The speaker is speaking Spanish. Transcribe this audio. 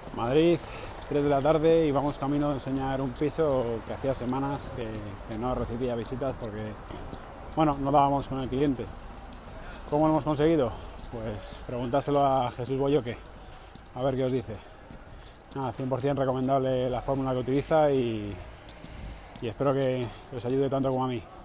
Madrid, 3 de la tarde y vamos camino de enseñar un piso que hacía semanas que no recibía visitas porque, bueno, no dábamos con el cliente. ¿Cómo lo hemos conseguido? Pues preguntárselo a Jesús Boyoque, a ver qué os dice. Nada, 100% recomendable la fórmula que utiliza y espero que os ayude tanto como a mí.